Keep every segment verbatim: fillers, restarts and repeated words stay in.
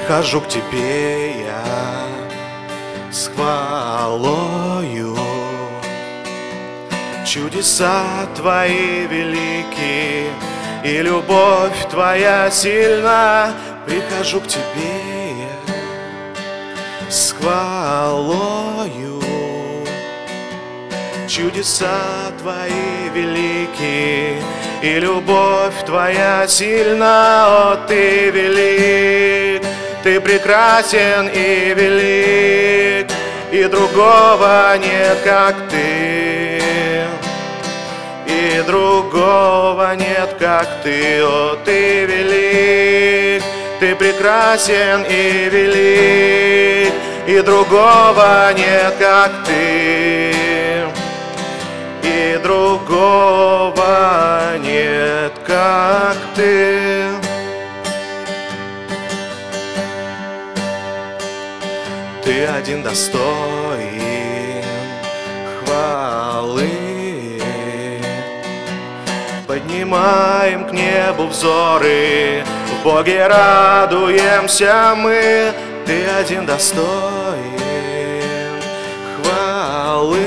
Прихожу к тебе я с хвалою. Чудеса твои велики, и любовь твоя сильна. Прихожу к тебе я с хвалою. Чудеса твои велики, и любовь твоя сильна. О, ты велик, ты прекрасен и велик, и другого нет, как ты, и другого нет, как ты. О, ты велик, ты прекрасен и велик, и другого нет, как ты, и другого нет, как ты. Ты один достоин хвалы. Поднимаем к небу взоры, в Боге радуемся мы. Ты один достоин хвалы.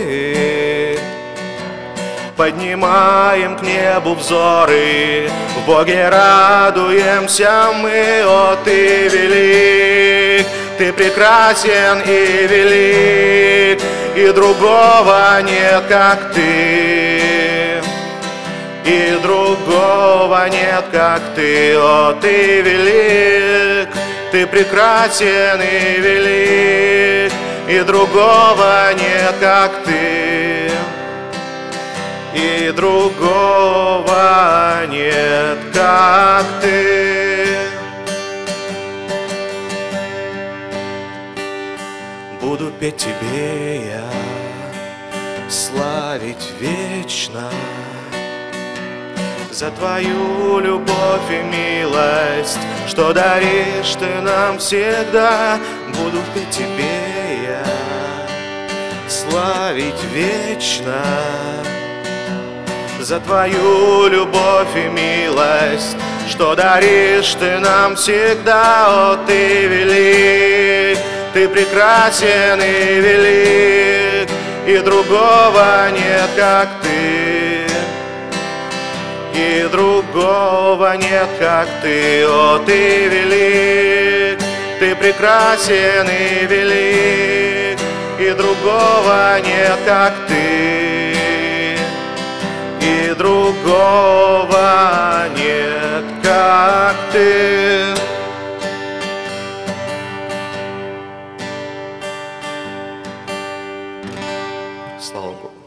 Поднимаем к небу взоры, в Боге радуемся мы. О, ты велик, ты прекрасен и велик, и другого нет, как ты, и другого нет, как ты. О, ты велик, ты прекрасен и велик, и другого нет, как ты, и другого нет, как ты. Буду петь тебе я, славить вечно за твою любовь и милость, что даришь ты нам всегда. Буду петь тебе я, славить вечно за твою любовь и милость, что даришь ты нам всегда. О, ты велик, ты прекрасен и велик, и другого нет, как ты, и другого нет, как ты. О, ты велик, ты прекрасен и велик, и другого нет, как ты, и другого нет, как ты. Слава Богу.